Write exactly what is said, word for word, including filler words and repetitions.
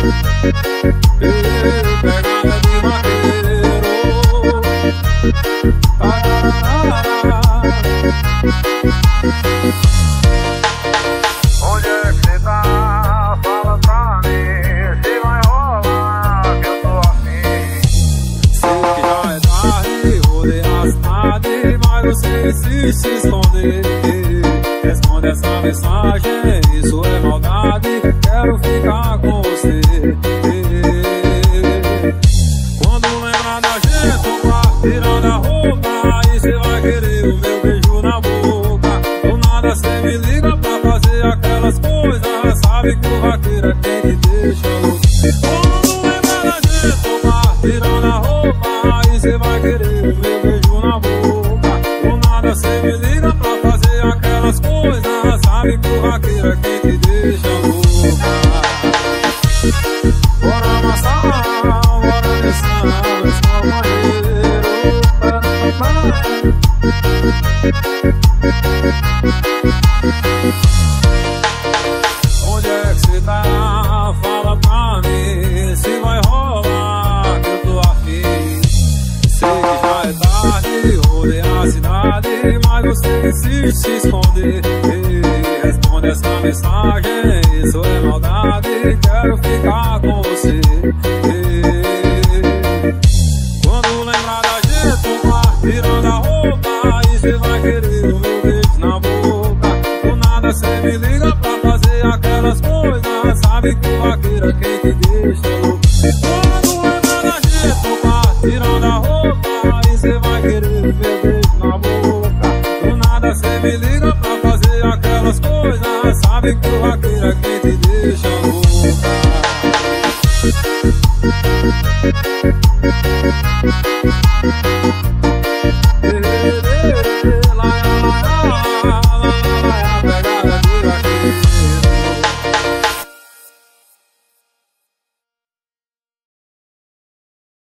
Pegada de vaqueiro. Parará. Onde é que cê tá? Fala pra mim se vai rolar, que eu tô afim. Sei que já é tarde, rodei a cidade, mas você insiste se esconder. Responde essa mensagem, isso é maldade, quero ficar com você. Quando lembrar da gente, vá tirando a roupa, aí cê vai querer o meu beijo na boca. Do nada cê me liga pra fazer aquelas coisas, sabe que o vaqueiro é quem te deixa louco. Quando lembrar da gente, vá tirando a roupa, aí cê vai querer o meu beijo na boca. Do nada cê me liga pra fazer aquelas coisas, sabe que o vaqueiro é quem te deixa louca. Bora amassar, bora dançar, só o maneiro. Onde é que cê tá? Fala pra mim se vai rolar, que eu tô afim. Sei que já é tarde, rodei a cidade, mas você insiste se esconder. Responde essa mensagem, isso é maldade, quero ficar com você. Quando lembrar da gente, vá tirando a roupa, aí cê vai querer o meu beijo na boca. Do nada cê me liga pra fazer aquelas coisas, sabe que o vaqueiro é quem te deixa louco. Quando lembrar da gente, vá tirando a roupa, aí cê vai querer o meu beijo na boca. Do nada cê me liga pra fazer aquelas coisas, sabe que o vaqueiro